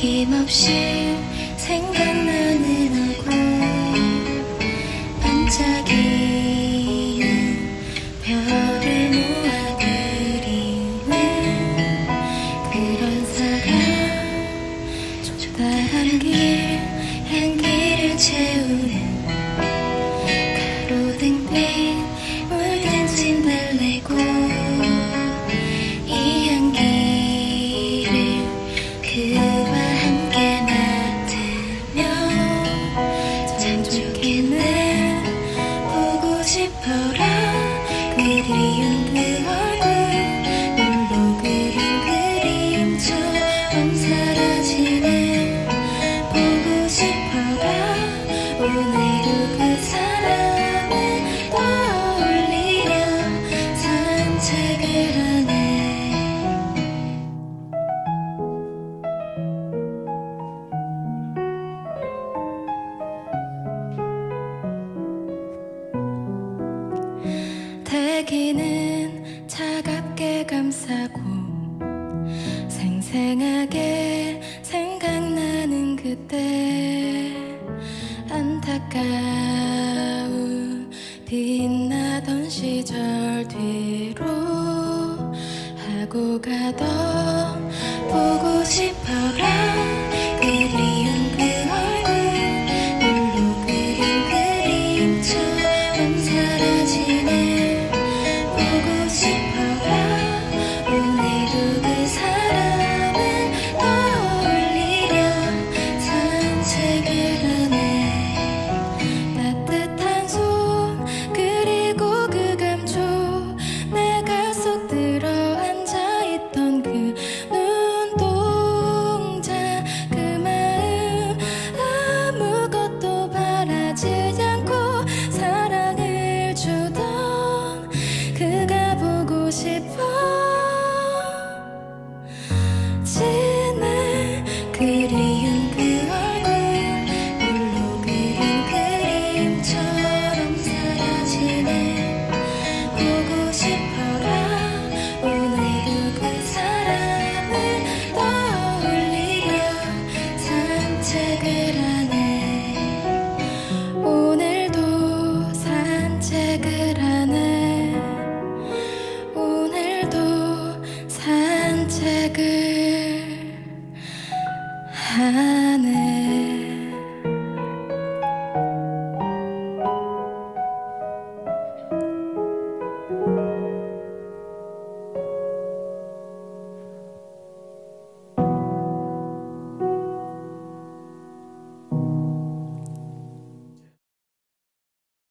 아낌없이 생각나는 얼굴, 반짝이는 별을 모아 그리는 그런 사람, 좁다한 길 향기를 채우는 가로등빛 물든 진 달래고, 이 향기를 그와 함께 맡으며 참 좋게는 보고 싶어라. 그리운 그 얼굴 물로 그린 그림처럼 사라지네. 보고 싶어라. 오늘도 그 사람을 떠올리려 산책을 하네. 대기는 차갑게 감싸고 생생하게 생각나는 그때, 안타까운 빛나던 시절 뒤로 하고 가던 보고 싶어라. 그리운 그 얼굴 물로 그린 그림처럼 사라지네. 보고 싶어라. 오늘도 그 사람을 떠올리려 산책을 하네. 따뜻한 손 그리고 그 감촉, 내가 속 들어 앉아있던 그 눈동자, 그 마음 아무것도 바라지 않고 사랑을 주던 그가 보고 싶어 지네. 그리운 그 얼굴 물로 그린 그림처럼 사라지네. 보고 싶어라. 오늘도 그 사람을 떠올리려 산책을 하네. 오늘도 산책을 하네. 오늘도 산책을 하네.